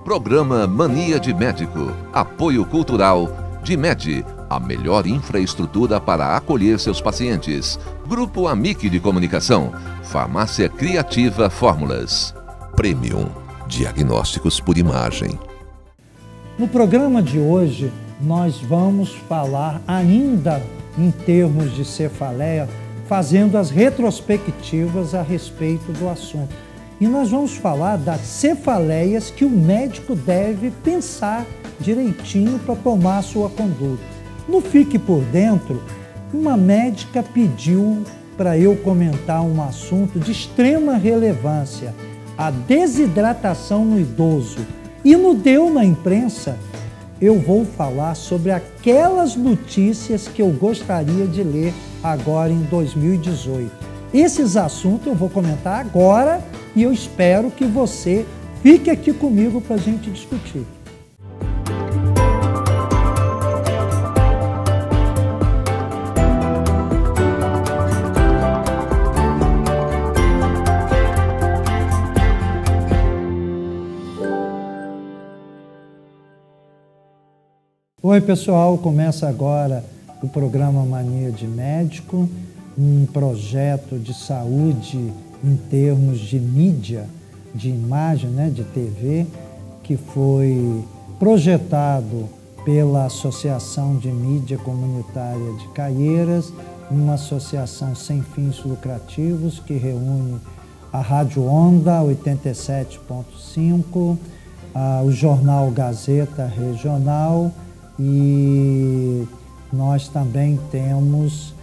Programa Mania de Médico. Apoio cultural Dimed, a melhor infraestrutura para acolher seus pacientes. Grupo Amic de Comunicação. Farmácia Criativa Fórmulas. Premium. Diagnósticos por imagem. No programa de hoje, nós vamos falar ainda em termos de cefaleia, fazendo as retrospectivas a respeito do assunto. E nós vamos falar das cefaleias que o médico deve pensar direitinho para tomar a sua conduta. No Fique por Dentro, uma médica pediu para eu comentar um assunto de extrema relevância, a desidratação no idoso. E no Deu na Imprensa, eu vou falar sobre aquelas notícias que eu gostaria de ler agora em 2018. Esses assuntos eu vou comentar agora e eu espero que você fique aqui comigo para a gente discutir. Oi pessoal, começa agora o programa Mania de Médico, um projeto de saúde em termos de mídia, de imagem, de TV, que foi projetado pela Associação de Mídia Comunitária de Caieiras, uma associação sem fins lucrativos que reúne a Rádio Onda 87.5, o Jornal Gazeta Regional, e nós também temos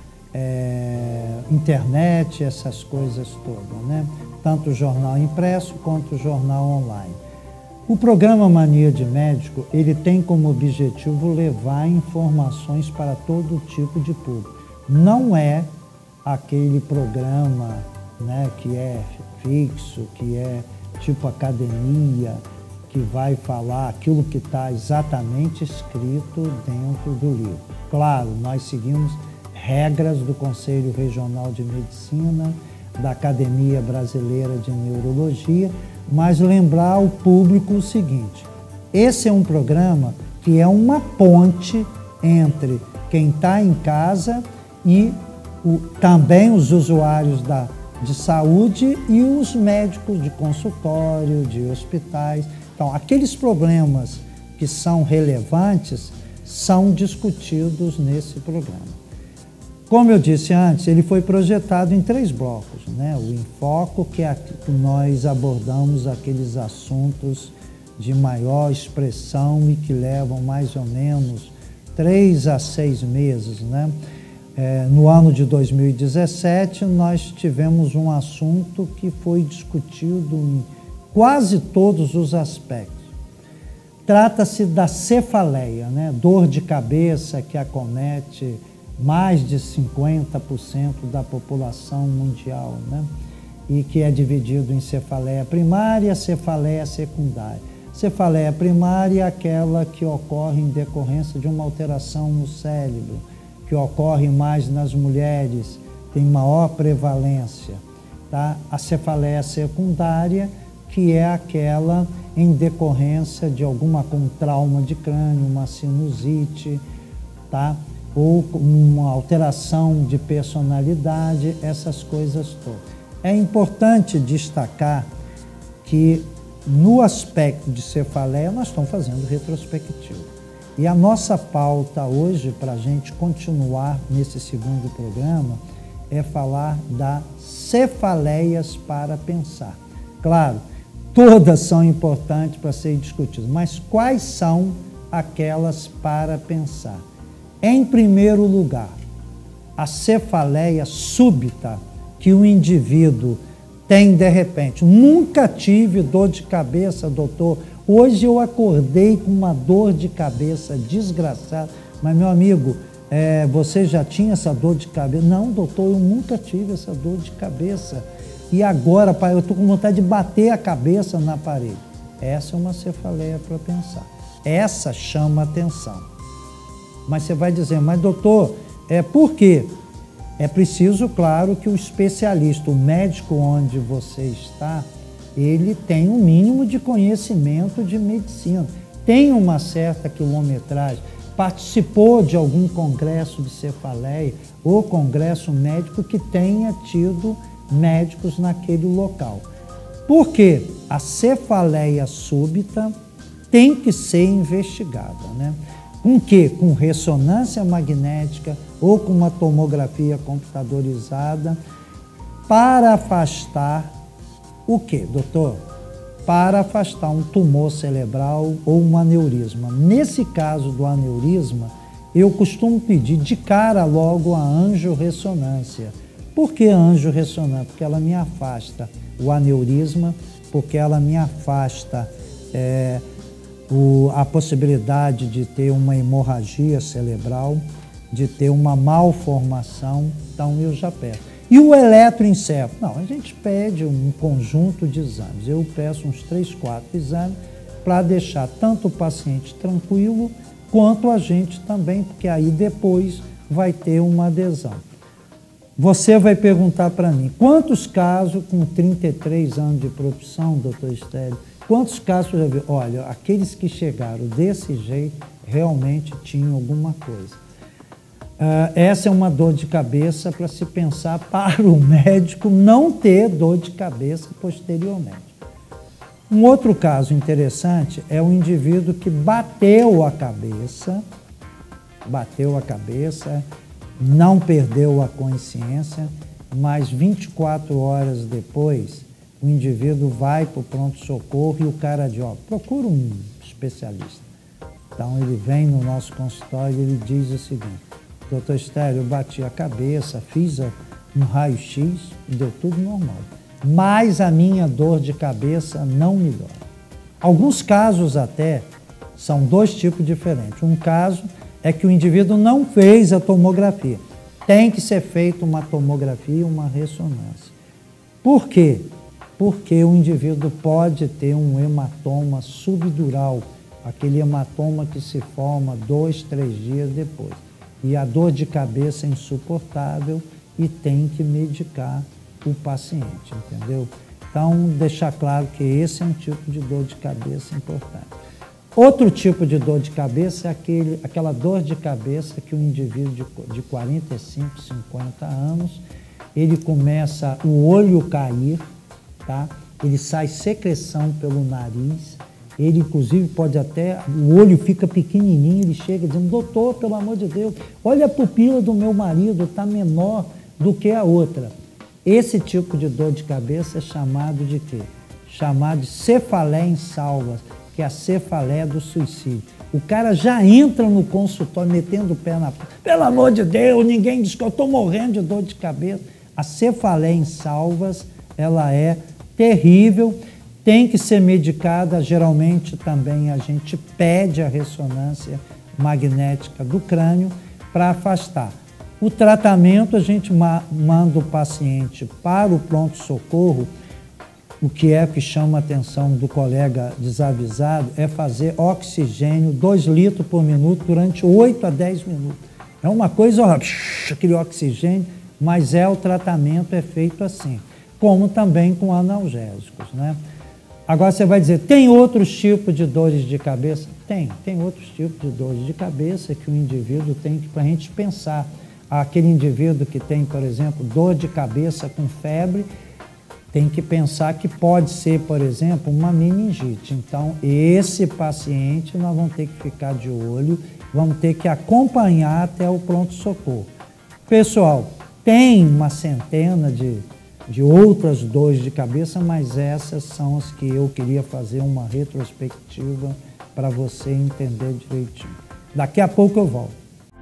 internet, essas coisas todas, Tanto o jornal impresso quanto o jornal online. O programa Mania de Médico, ele tem como objetivo levar informações para todo tipo de público. Não é aquele programa que é fixo, que é tipo academia, que vai falar aquilo que está exatamente escrito dentro do livro. Claro, nós seguimos regras do Conselho Regional de Medicina, da Academia Brasileira de Neurologia, mas lembrar ao público o seguinte: esse é um programa que é uma ponte entre quem está em casa e também os usuários de saúde e os médicos de consultório, de hospitais. Então, aqueles problemas que são relevantes são discutidos nesse programa. Como eu disse antes, ele foi projetado em 3 blocos, O Enfoco, que é que nós abordamos aqueles assuntos de maior expressão e que levam mais ou menos 3 a 6 meses, No ano de 2017, nós tivemos um assunto que foi discutido em quase todos os aspectos. Trata-se da cefaleia, dor de cabeça que acomete mais de 50% da população mundial, e que é dividido em cefaleia primária e cefaleia secundária. Cefaleia primária é aquela que ocorre em decorrência de uma alteração no cérebro, que ocorre mais nas mulheres, tem maior prevalência. A cefaleia secundária, que é aquela em decorrência de com trauma de crânio, uma sinusite, ou uma alteração de personalidade, essas coisas todas. É importante destacar que no aspecto de cefaleia nós estamos fazendo retrospectiva. E a nossa pauta hoje, para a gente continuar nesse segundo programa, é falar das cefaleias para pensar. Claro, todas são importantes para serem discutidas, mas quais são aquelas para pensar? Em primeiro lugar, a cefaleia súbita que o indivíduo tem de repente. Nunca tive dor de cabeça, doutor. Hoje eu acordei com uma dor de cabeça desgraçada. Mas, meu amigo, você já tinha essa dor de cabeça? Não, doutor, eu nunca tive essa dor de cabeça. E agora, pai, eu estou com vontade de bater a cabeça na parede. Essa é uma cefaleia para pensar. Essa chama atenção. Mas você vai dizer, mas doutor, por quê? É preciso, claro, que o especialista, o médico onde você está, ele tem um mínimo de conhecimento de medicina, tem uma certa quilometragem, participou de algum congresso de cefaleia ou congresso médico que tenha tido médicos naquele local. Porque a cefaleia súbita tem que ser investigada, né? Com quê? Com ressonância magnética ou com uma tomografia computadorizada para afastar o quê, doutor? Para afastar um tumor cerebral ou um aneurisma. Nesse caso do aneurisma, eu costumo pedir de cara logo a angiorressonância. Por que a angiorressonância? Porque ela me afasta o aneurisma, porque ela me afasta a possibilidade de ter uma hemorragia cerebral, de ter uma malformação, então eu já peço. E o eletroencefalo? Não, a gente pede um conjunto de exames. Eu peço uns 3, 4 exames para deixar tanto o paciente tranquilo quanto a gente também, porque aí depois vai ter uma adesão. Você vai perguntar para mim, quantos casos com 33 anos de profissão, doutor Estélio, quantos casos já viu? Olha, aqueles que chegaram desse jeito realmente tinham alguma coisa. Essa é uma dor de cabeça para se pensar para o médico não ter dor de cabeça posteriormente. Um outro caso interessante é o indivíduo que bateu a cabeça, não perdeu a consciência, mas 24 horas depois o indivíduo vai para o pronto-socorro e o cara diz, procura um especialista. Então ele vem no nosso consultório e ele diz o seguinte, doutor Estélio, eu bati a cabeça, fiz um raio-x e deu tudo normal. Mas a minha dor de cabeça não melhora. Alguns casos até são 2 tipos diferentes. Um caso é que o indivíduo não fez a tomografia. Tem que ser feita uma tomografia e uma ressonância. Por quê? Porque o indivíduo pode ter um hematoma subdural, aquele hematoma que se forma 2, 3 dias depois. E a dor de cabeça é insuportável e tem que medicar o paciente, entendeu? Então, deixar claro que esse é um tipo de dor de cabeça importante. Outro tipo de dor de cabeça é aquela dor de cabeça que o indivíduo de 45, 50 anos, ele começa o olho cair, tá? Ele sai secreção pelo nariz, ele inclusive pode até, o olho fica pequenininho, ele chega dizendo, doutor, pelo amor de Deus, olha a pupila do meu marido, está menor do que a outra. Esse tipo de dor de cabeça é chamado de quê? Chamado de cefaleia em salvas, que é a cefaleia do suicídio. O cara já entra no consultório metendo o pé na porta. Pelo amor de Deus, ninguém diz que eu estou morrendo de dor de cabeça. A cefaleia em salvas, ela é terrível, tem que ser medicada. Geralmente também a gente pede a ressonância magnética do crânio para afastar. O tratamento, a gente manda o paciente para o pronto-socorro. O que chama a atenção do colega desavisado é fazer oxigênio 2 litros por minuto durante 8 a 10 minutos. É uma coisa, aquele oxigênio, mas o tratamento é feito assim, como também com analgésicos, né? Agora você vai dizer, tem outros tipos de dores de cabeça? Tem outros tipos de dores de cabeça que o indivíduo tem que, para a gente pensar, aquele indivíduo que tem, por exemplo, dor de cabeça com febre, tem que pensar que pode ser, por exemplo, uma meningite. Então, esse paciente nós vamos ter que ficar de olho, vamos ter que acompanhar até o pronto-socorro. Pessoal, tem uma centena de outras dores de cabeça, mas essas são as que eu queria fazer uma retrospectiva para você entender direitinho. Daqui a pouco eu volto.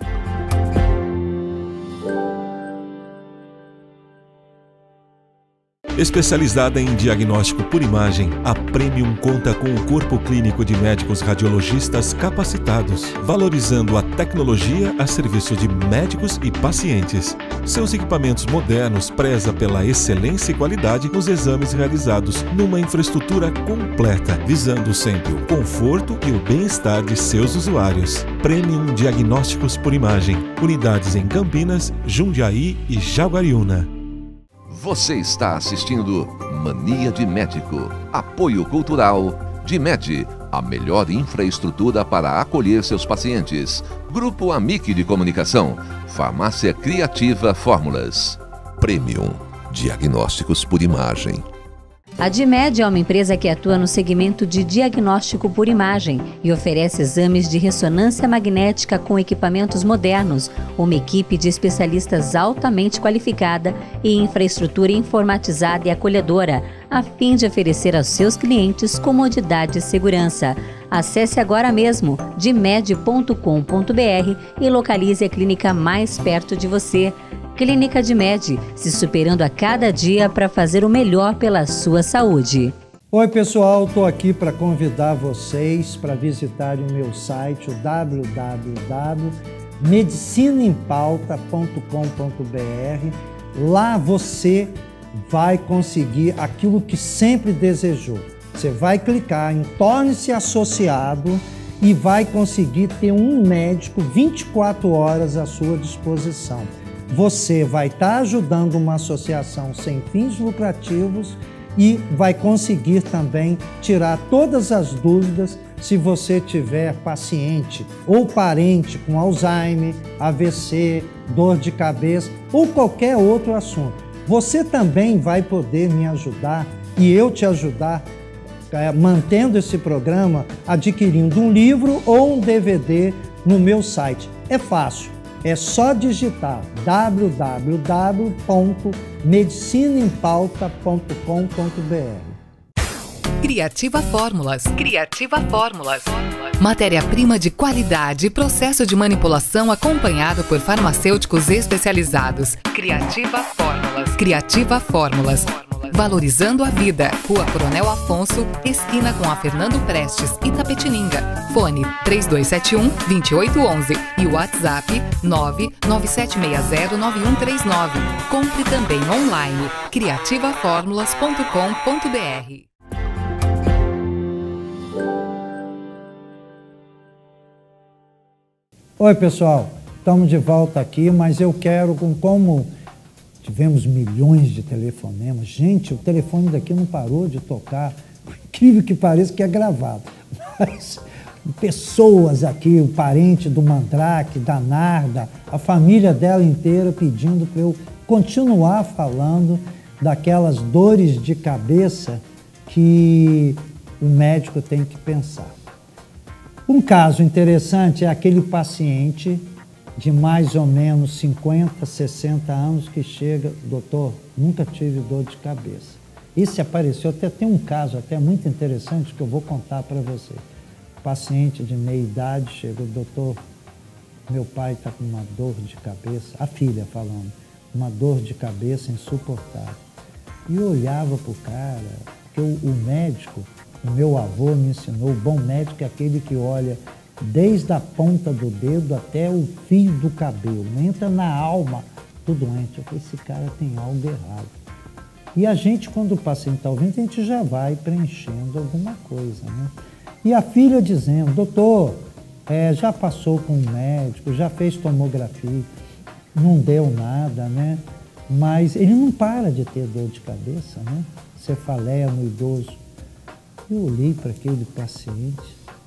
Especializada em diagnóstico por imagem, a Premium conta com um corpo clínico de médicos radiologistas capacitados, valorizando a tecnologia a serviço de médicos e pacientes. Seus equipamentos modernos prezam pela excelência e qualidade nos exames realizados numa infraestrutura completa, visando sempre o conforto e o bem-estar de seus usuários. Premium Diagnósticos por Imagem, unidades em Campinas, Jundiaí e Jaguariúna. Você está assistindo Mania de Médico. Apoio Cultural DIMED, a melhor infraestrutura para acolher seus pacientes. Grupo Amic de Comunicação. Farmácia Criativa Fórmulas. Premium. Diagnósticos por imagem. A DIMED é uma empresa que atua no segmento de diagnóstico por imagem e oferece exames de ressonância magnética com equipamentos modernos, uma equipe de especialistas altamente qualificada e infraestrutura informatizada e acolhedora, a fim de oferecer aos seus clientes comodidade e segurança. Acesse agora mesmo dimed.com.br e localize a clínica mais perto de você. Clínica DIMED, se superando a cada dia para fazer o melhor pela sua saúde. Oi pessoal, estou aqui para convidar vocês para visitarem o meu site, o www.medicinaempauta.com.br. Lá você vai conseguir aquilo que sempre desejou. Você vai clicar em Torne-se Associado e vai conseguir ter um médico 24 horas à sua disposição. Você vai estar ajudando uma associação sem fins lucrativos e vai conseguir também tirar todas as dúvidas se você tiver paciente ou parente com Alzheimer, AVC, dor de cabeça ou qualquer outro assunto. Você também vai poder me ajudar e eu te ajudar mantendo esse programa, adquirindo um livro ou um DVD no meu site. É fácil. É só digitar www.medicinaempauta.com.br. Criativa Fórmulas. Criativa Fórmulas. Matéria-prima de qualidade e processo de manipulação acompanhado por farmacêuticos especializados. Criativa Fórmulas. Criativa Fórmulas. Valorizando a vida. Rua Coronel Afonso, esquina com a Fernando Prestes, Itapetininga. Fone 3271-2811 e WhatsApp 997609139. Compre também online. criativaformulas.com.br. Oi pessoal, estamos de volta aqui, mas eu quero, como tivemos milhões de telefonemas, gente, o telefone daqui não parou de tocar, por incrível que pareça que é gravado, mas pessoas aqui, o parente do Mandrake, da Narda, a família dela inteira pedindo para eu continuar falando daquelas dores de cabeça que o médico tem que pensar. Um caso interessante é aquele paciente de mais ou menos 50, 60 anos que chega, doutor, nunca tive dor de cabeça. Esse apareceu, até tem um caso até muito interessante que eu vou contar para você. Paciente de meia idade chegou, doutor, meu pai está com uma dor de cabeça, a filha falando, uma dor de cabeça insuportável. E eu olhava para o cara, porque o médico, o meu avô me ensinou, o bom médico é aquele que olha desde a ponta do dedo até o fio do cabelo, entra na alma do doente. Eu falei, esse cara tem algo errado. E a gente, quando o paciente está ouvindo, a gente já vai preenchendo alguma coisa, né? E a filha dizendo, doutor, já passou com um médico, já fez tomografia, não deu nada, né? Mas ele não para de ter dor de cabeça, né? Cefaleia no idoso. Eu olhei para aquele paciente,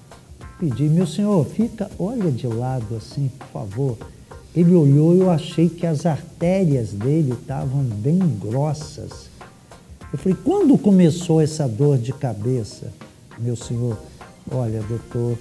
pedi, meu senhor, olha de lado assim, por favor. Ele olhou e eu achei que as artérias dele estavam bem grossas. Eu falei, quando começou essa dor de cabeça, meu senhor? Olha, doutor,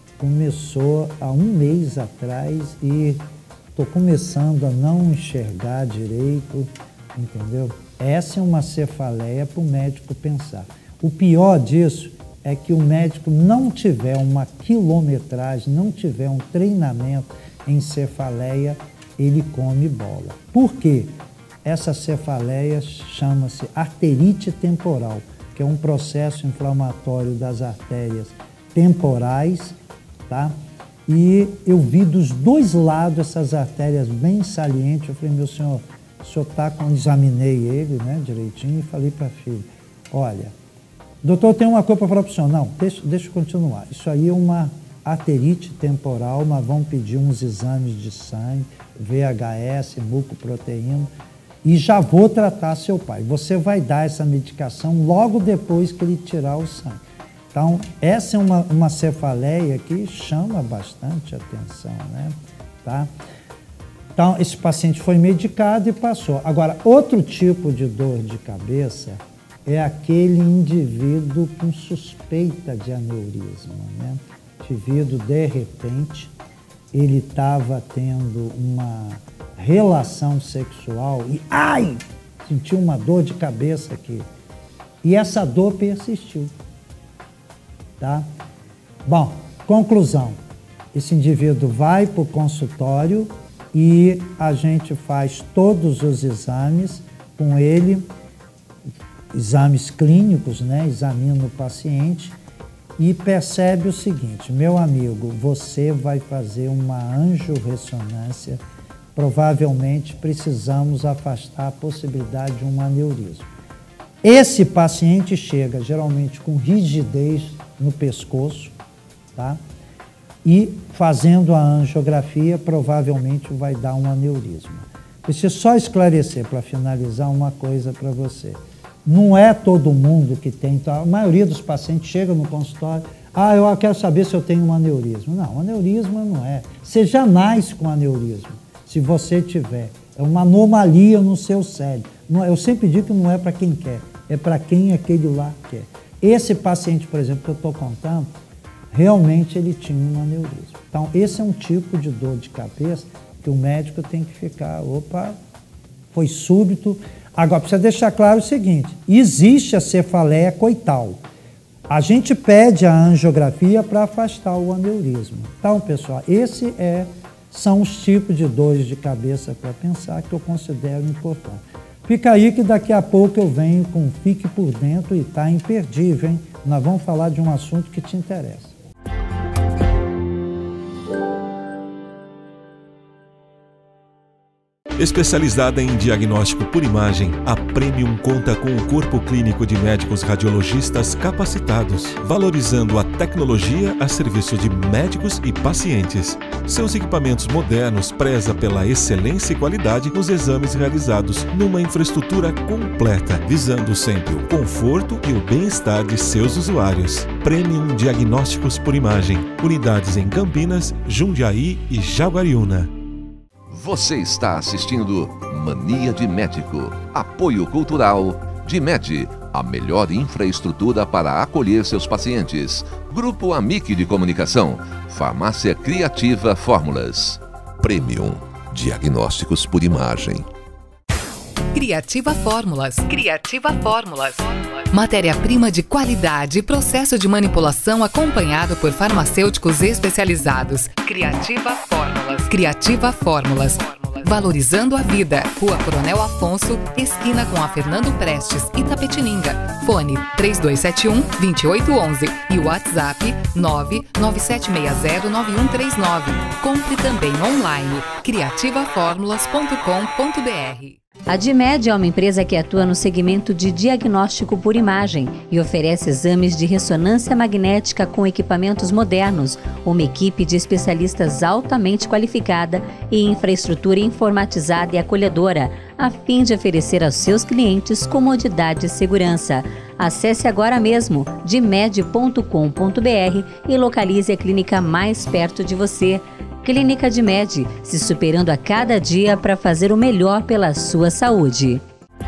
começou há um mês atrás e estou começando a não enxergar direito, entendeu? Essa é uma cefaleia para o médico pensar. O pior disso é que o médico não tiver uma quilometragem, não tiver um treinamento em cefaleia, ele come bola. Por quê? Essa cefaleia chama-se arterite temporal, que é um processo inflamatório das artérias temporais, tá? E eu vi dos dois lados essas artérias bem salientes. Eu falei, meu senhor, o senhor está com... Examinei ele, né, direitinho e falei para a filha, olha, doutor, tem uma coisa para falar para o senhor. Não, deixa eu continuar. Isso aí é uma arterite temporal, mas vão pedir uns exames de sangue, VHS, mucoproteína. e já vou tratar seu pai. Você vai dar essa medicação logo depois que ele tirar o sangue. Então, essa é uma cefaleia que chama bastante atenção, né? Tá? Então, esse paciente foi medicado e passou. Agora, outro tipo de dor de cabeça é aquele indivíduo com suspeita de aneurisma, né? O indivíduo, de repente, ele estava tendo uma relação sexual e, ai, sentiu uma dor de cabeça aqui. E essa dor persistiu, tá? Bom, conclusão. Esse indivíduo vai para o consultório e a gente faz todos os exames com ele, exames clínicos, né? Examina o paciente e percebe o seguinte: meu amigo, você vai fazer uma angiorressonância, provavelmente precisamos afastar a possibilidade de um aneurisma. Esse paciente chega geralmente com rigidez no pescoço, tá? E fazendo a angiografia, provavelmente vai dar um aneurisma. Preciso só esclarecer, para finalizar, uma coisa para você. Não é todo mundo que tem, então, a maioria dos pacientes chega no consultório, eu quero saber se eu tenho um aneurisma. Não, aneurisma não é. Você já nasce com aneurisma, se você tiver. É uma anomalia no seu cérebro. Eu sempre digo que não é para quem quer, é para quem aquele lá quer. Esse paciente, por exemplo, que eu estou contando, realmente ele tinha um aneurisma. Então, esse é um tipo de dor de cabeça que o médico tem que ficar, opa, foi súbito. Agora, precisa deixar claro o seguinte, existe a cefaleia coital. A gente pede a angiografia para afastar o aneurisma. Então, pessoal, são os tipos de dores de cabeça para pensar que eu considero importante. Fica aí que daqui a pouco eu venho com Fique por Dentro e tá imperdível, hein? Nós vamos falar de um assunto que te interessa. Especializada em diagnóstico por imagem, a Premium conta com um corpo clínico de médicos radiologistas capacitados, valorizando a tecnologia a serviço de médicos e pacientes. Seus equipamentos modernos prezam pela excelência e qualidade nos exames realizados numa infraestrutura completa, visando sempre o conforto e o bem-estar de seus usuários. Premium Diagnósticos por Imagem, unidades em Campinas, Jundiaí e Jaguariúna. Você está assistindo Mania de Médico. Apoio cultural DIMED, a melhor infraestrutura para acolher seus pacientes. Grupo Amic de Comunicação. Farmácia Criativa Fórmulas. Premium Diagnósticos por Imagem. Criativa Fórmulas. Criativa Fórmulas. Matéria-prima de qualidade e processo de manipulação acompanhado por farmacêuticos especializados. Criativa Fórmulas. Criativa Fórmulas. Valorizando a vida. Rua Coronel Afonso, esquina com a Fernando Prestes, Itapetininga. Fone 3271-2811 e WhatsApp 997609139. Compre também online. criativaformulas.com.br. A DIMED é uma empresa que atua no segmento de diagnóstico por imagem e oferece exames de ressonância magnética com equipamentos modernos, uma equipe de especialistas altamente qualificada e infraestrutura informatizada e acolhedora, a fim de oferecer aos seus clientes comodidade e segurança. Acesse agora mesmo dimed.com.br e localize a clínica mais perto de você. Clínica DIMED, se superando a cada dia para fazer o melhor pela sua saúde.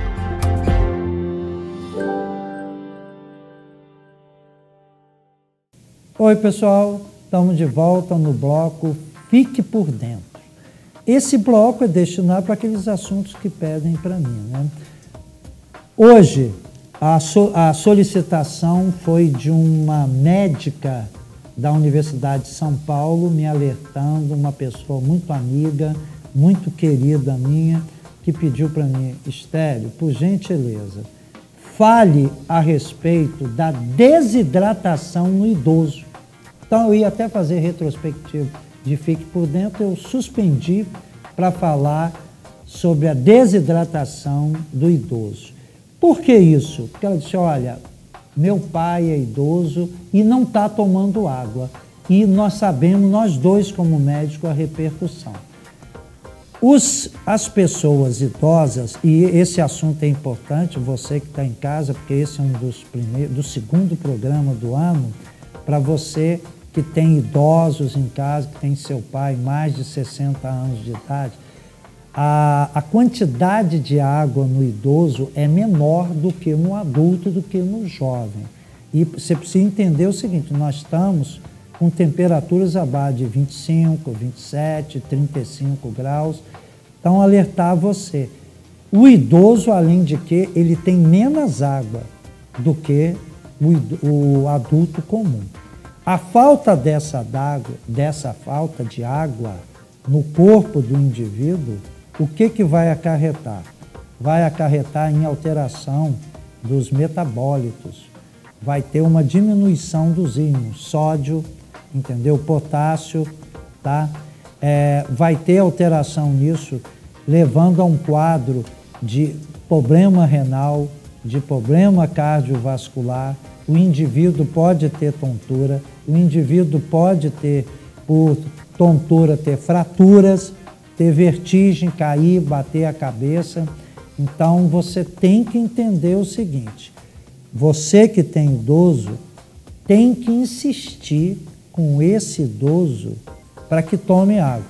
Oi, pessoal, estamos de volta no bloco Fique por Dentro. Esse bloco é destinado para aqueles assuntos que pedem para mim, né? Hoje, a solicitação foi de uma médica da Universidade de São Paulo, me alertando, uma pessoa muito amiga, muito querida minha, que pediu para mim: Estélio, por gentileza, fale a respeito da desidratação no idoso. Então eu ia até fazer retrospectivo de Fique por Dentro, eu suspendi para falar sobre a desidratação do idoso. Por que isso? Porque ela disse: olha, meu pai é idoso e não está tomando água. E nós sabemos, nós dois como médicos, a repercussão. As pessoas idosas, e esse assunto é importante, você que está em casa, porque esse é do segundo programa do ano, para você que tem idosos em casa, que tem seu pai mais de 60 anos de idade, a quantidade de água no idoso é menor do que no adulto, do que no jovem. E você precisa entender o seguinte, nós estamos com temperaturas abaixo de 25, 27, 35 graus. Então, alertar você. O idoso, além de que ele tem menos água do que o adulto comum. A falta dessa falta de água no corpo do indivíduo, o que vai acarretar? Vai acarretar em alteração dos metabólitos. Vai ter uma diminuição dos íons, sódio, entendeu? Potássio, tá? Vai ter alteração nisso, levando a um quadro de problema renal, de problema cardiovascular. O indivíduo pode ter tontura, o indivíduo pode ter, por tontura, ter fraturas, ter vertigem, cair, bater a cabeça. Então, você tem que entender o seguinte, você que tem idoso, tem que insistir com esse idoso para que tome água.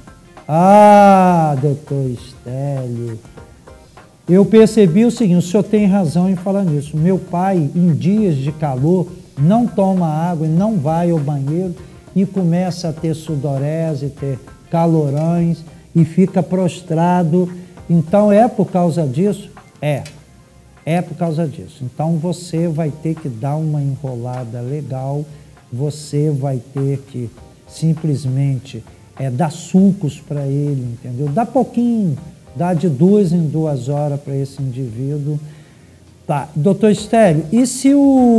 Ah, doutor Estélio, eu percebi o seguinte, o senhor tem razão em falar nisso. Meu pai, em dias de calor, não toma água e não vai ao banheiro e começa a ter sudorese, ter calorões e fica prostrado. Então, é por causa disso? É por causa disso. Então, você vai ter que dar uma enrolada legal, você vai ter que simplesmente dar sucos para ele, entendeu? Dá pouquinho, dá de 2 em 2 horas para esse indivíduo. Tá, doutor Estélio, e se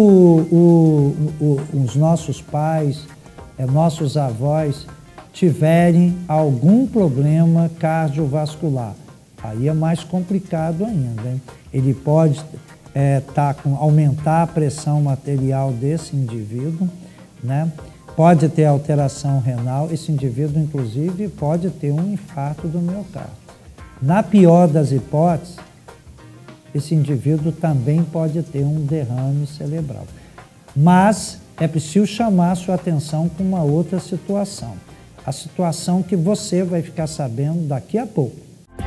os nossos pais, nossos avós, tiverem algum problema cardiovascular? Aí é mais complicado ainda, hein? Ele pode aumentar a pressão arterial desse indivíduo, né? Pode ter alteração renal, esse indivíduo, inclusive, pode ter um infarto do miocárdio. Na pior das hipóteses, esse indivíduo também pode ter um derrame cerebral. Mas é preciso chamar a sua atenção com uma outra situação. A situação que você vai ficar sabendo daqui a pouco.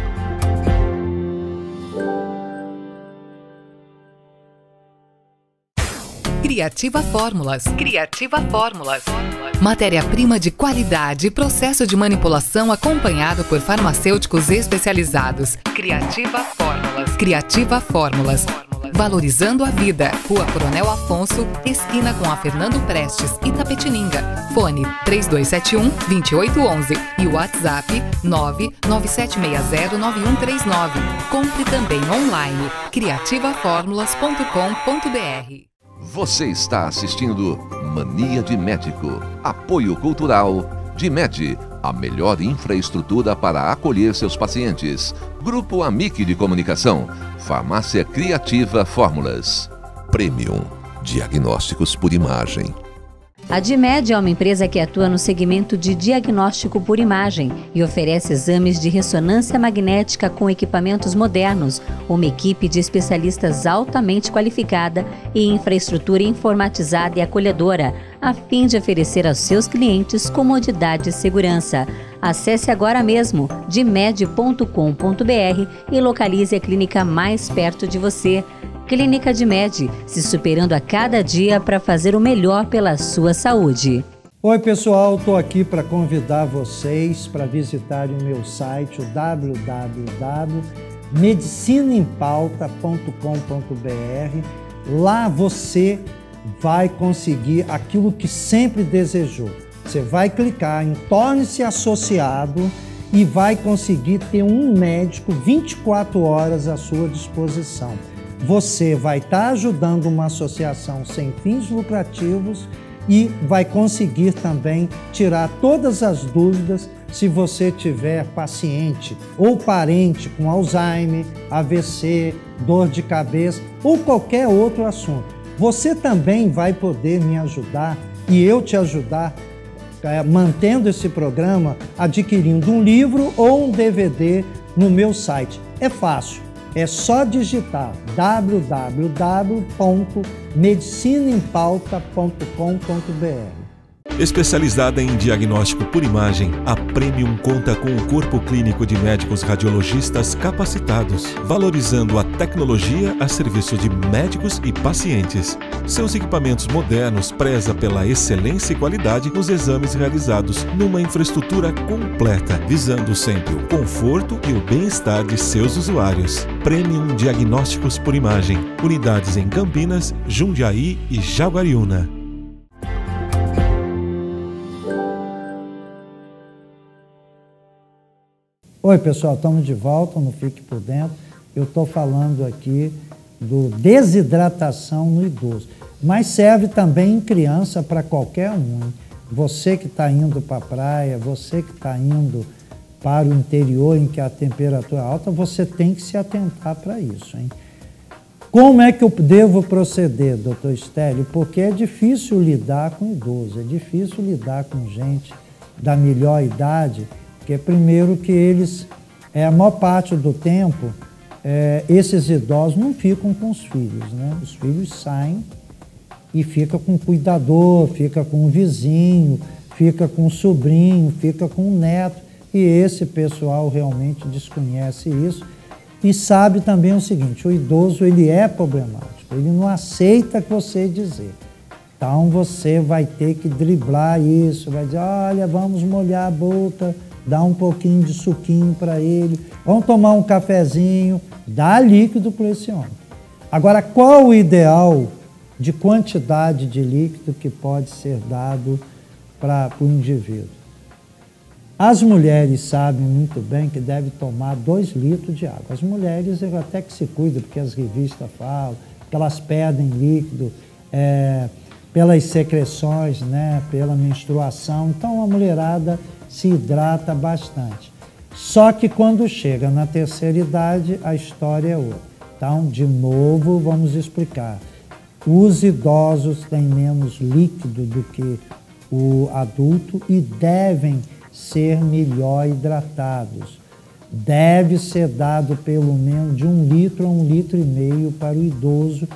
Criativa Fórmulas. Criativa Fórmulas. Matéria-prima de qualidade e processo de manipulação acompanhado por farmacêuticos especializados. Criativa Fórmulas. Criativa Fórmulas. Valorizando a vida. Rua Coronel Afonso, esquina com a Fernando Prestes, Itapetininga. Fone 3271-2811 e WhatsApp 997609139. Compre também online. criativaformulas.com.br. Você está assistindo Mania de Médico. Apoio cultural DIMED, a melhor infraestrutura para acolher seus pacientes. Grupo Amic de Comunicação. Farmácia Criativa Fórmulas. Premium Diagnósticos por Imagem. A DIMED é uma empresa que atua no segmento de diagnóstico por imagem e oferece exames de ressonância magnética com equipamentos modernos, uma equipe de especialistas altamente qualificada e infraestrutura informatizada e acolhedora, a fim de oferecer aos seus clientes comodidade e segurança. Acesse agora mesmo dimed.com.br e localize a clínica mais perto de você. Clínica DIMED, se superando a cada dia para fazer o melhor pela sua saúde. Oi pessoal, estou aqui para convidar vocês para visitarem o meu site, o www.medicinaempauta.com.br. Lá você vai conseguir aquilo que sempre desejou. Você vai clicar em Torne-se Associado e vai conseguir ter um médico 24 horas à sua disposição. Você vai estar ajudando uma associação sem fins lucrativos e vai conseguir também tirar todas as dúvidas se você tiver paciente ou parente com Alzheimer, AVC, dor de cabeça ou qualquer outro assunto. Você também vai poder me ajudar e eu te ajudar mantendo esse programa, adquirindo um livro ou um DVD no meu site. É fácil, é só digitar www.medicinaempauta.com.br. Especializada em diagnóstico por imagem, a Premium conta com um corpo clínico de médicos radiologistas capacitados, valorizando a tecnologia a serviço de médicos e pacientes. Seus equipamentos modernos prezam pela excelência e qualidade nos exames realizados numa infraestrutura completa, visando sempre o conforto e o bem-estar de seus usuários. Premium Diagnósticos por Imagem. Unidades em Campinas, Jundiaí e Jaguariúna. Oi pessoal, estamos de volta no Fique por Dentro. Eu estou falando aqui do desidratação no idoso, mas serve também em criança para qualquer um. Hein? Você que está indo para a praia, você que está indo para o interior em que a temperatura é alta, você tem que se atentar para isso. Hein? Como é que eu devo proceder, doutor Estélio? Porque é difícil lidar com idoso, é difícil lidar com gente da melhor idade. Porque primeiro que eles, a maior parte do tempo, esses idosos não ficam com os filhos, né? Os filhos saem e fica com o cuidador, fica com o vizinho, fica com o sobrinho, fica com o neto. E esse pessoal realmente desconhece isso e sabe também o seguinte, o idoso ele é problemático, ele não aceita que você dizer. Então você vai ter que driblar isso, vai dizer, olha, vamos molhar a boca, dá um pouquinho de suquinho para ele, vamos tomar um cafezinho, dá líquido para esse homem. Agora, qual o ideal de quantidade de líquido que pode ser dado para o indivíduo? As mulheres sabem muito bem que deve tomar 2 litros de água. As mulheres até que se cuidam, porque as revistas falam, que elas perdem líquido pelas secreções, né, pela menstruação. Então, a mulherada se hidrata bastante. Só que quando chega na terceira idade, a história é outra. Então, de novo, vamos explicar. Os idosos têm menos líquido do que o adulto e devem ser melhor hidratados. Deve ser dado pelo menos de 1 litro a 1,5 litro para o idoso,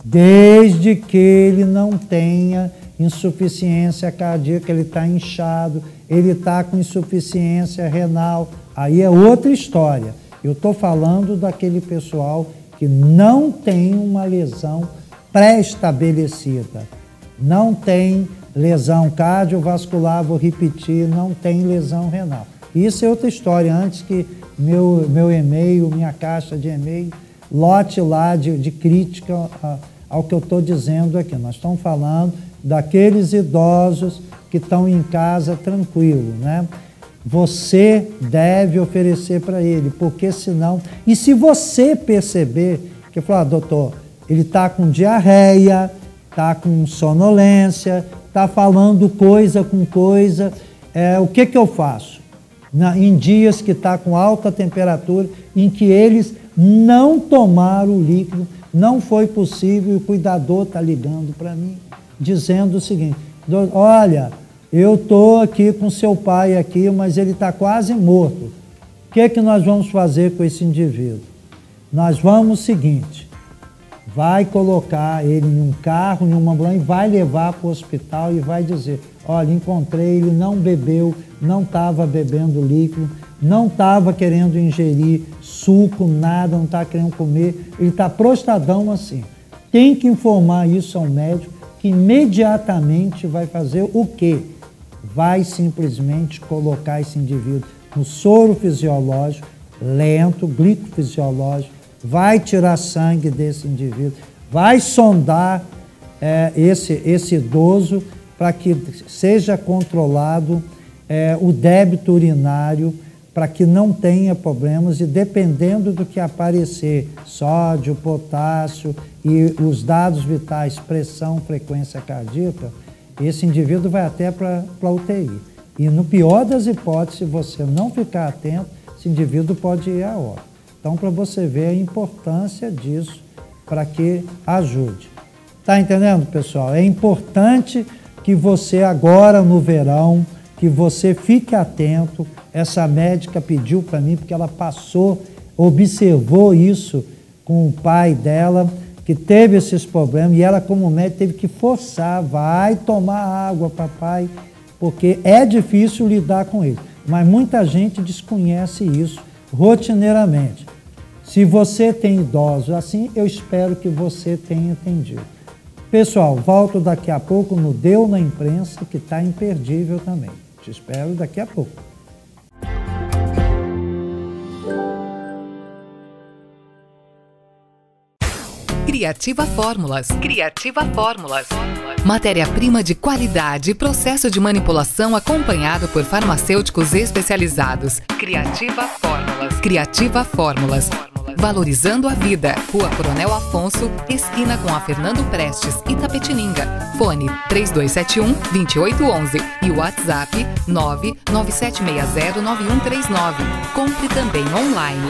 desde que ele não tenha insuficiência cardíaca, ele está inchado, ele está com insuficiência renal, aí é outra história. Eu estou falando daquele pessoal que não tem uma lesão pré-estabelecida, não tem lesão cardiovascular, vou repetir, não tem lesão renal. Isso é outra história, antes que meu e-mail, minha caixa de e-mail, lote lá de crítica ao que eu estou dizendo aqui. Nós estamos falando daqueles idosos que estão em casa tranquilo, né? Você deve oferecer para ele, porque senão... E se você perceber que falar, doutor, ele está com diarreia, está com sonolência, está falando coisa com coisa, o que eu faço? Em dias que está com alta temperatura, em que eles não tomaram o líquido, não foi possível, e o cuidador está ligando para mim, dizendo o seguinte, olha, eu estou aqui com seu pai aqui, mas ele está quase morto. O que nós vamos fazer com esse indivíduo? Nós vamos o seguinte, vai colocar ele em um carro, em uma ambulância, vai levar para o hospital e vai dizer, olha, encontrei, ele não bebeu, não estava bebendo líquido, não estava querendo ingerir suco, nada, não está querendo comer, ele está prostradão assim. Tem que informar isso ao médico, que imediatamente vai fazer o quê? Vai simplesmente colocar esse indivíduo no soro fisiológico, lento, glicofisiológico, vai tirar sangue desse indivíduo, vai sondar esse idoso para que seja controlado o débito urinário, para que não tenha problemas e dependendo do que aparecer, sódio, potássio e os dados vitais, pressão, frequência cardíaca, esse indivíduo vai até para a UTI. E no pior das hipóteses, se você não ficar atento, esse indivíduo pode ir à óbito. Então, para você ver a importância disso, para que ajude. Está entendendo, pessoal? É importante que você agora no verão que você fique atento. Essa médica pediu para mim, porque ela observou isso com o pai dela, que teve esses problemas, e ela, como médica, teve que forçar, vai tomar água, papai, porque é difícil lidar com isso. Mas muita gente desconhece isso rotineiramente. Se você tem idosos assim, eu espero que você tenha entendido. Pessoal, volto daqui a pouco no Deu na Imprensa, que está imperdível também. Te espero daqui a pouco. Criativa Fórmulas. Criativa Fórmulas. Matéria-prima de qualidade e processo de manipulação acompanhado por farmacêuticos especializados. Criativa Fórmulas. Criativa Fórmulas. Valorizando a vida. Rua Coronel Afonso, esquina com a Fernando Prestes, Itapetininga. Fone 3271-2811 e WhatsApp 997609139. Compre também online.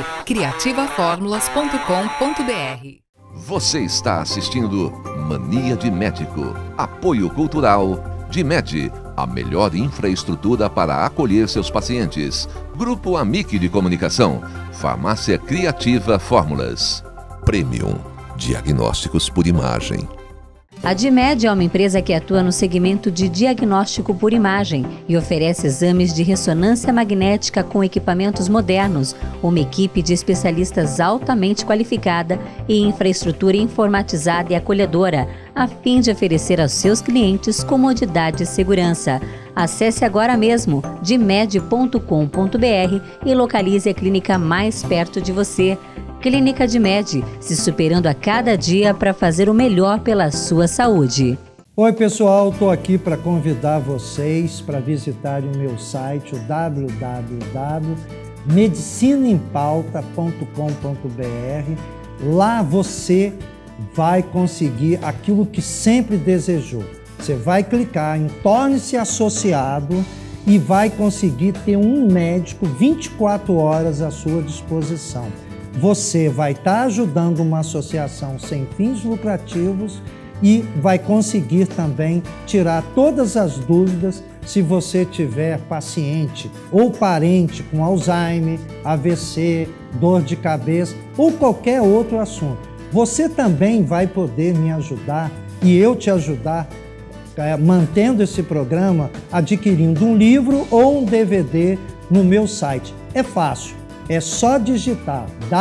criativaformulas.com.br. Você está assistindo Mania de Médico. Apoio cultural DIMED, a melhor infraestrutura para acolher seus pacientes. Grupo Amic de Comunicação. Farmácia Criativa Fórmulas. Premium Diagnósticos por Imagem. A DIMED é uma empresa que atua no segmento de diagnóstico por imagem e oferece exames de ressonância magnética com equipamentos modernos, uma equipe de especialistas altamente qualificada e infraestrutura informatizada e acolhedora, a fim de oferecer aos seus clientes comodidade e segurança. Acesse agora mesmo dimed.com.br e localize a clínica mais perto de você. Clínica DIMED, se superando a cada dia para fazer o melhor pela sua saúde. Oi pessoal, estou aqui para convidar vocês para visitarem o meu site, o www.medicinaempauta.com.br. Lá você vai conseguir aquilo que sempre desejou. Você vai clicar em Torne-se Associado e vai conseguir ter um médico 24 horas à sua disposição. Você vai estar ajudando uma associação sem fins lucrativos e vai conseguir também tirar todas as dúvidas se você tiver paciente ou parente com Alzheimer, AVC, dor de cabeça ou qualquer outro assunto. Você também vai poder me ajudar e eu te ajudar mantendo esse programa, adquirindo um livro ou um DVD no meu site. É fácil. É só digitar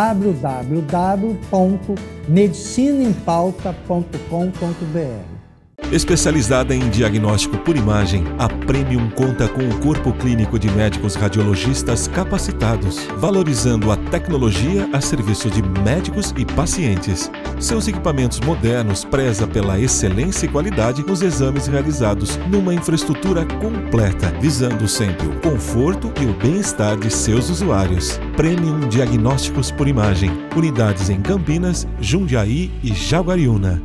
www.medicinaempauta.com.br. Especializada em diagnóstico por imagem, a Premium conta com um corpo clínico de médicos radiologistas capacitados, valorizando a tecnologia a serviço de médicos e pacientes. Seus equipamentos modernos prezam pela excelência e qualidade nos exames realizados numa infraestrutura completa, visando sempre o conforto e o bem-estar de seus usuários. Premium Diagnósticos por Imagem, unidades em Campinas, Jundiaí e Jaguariúna.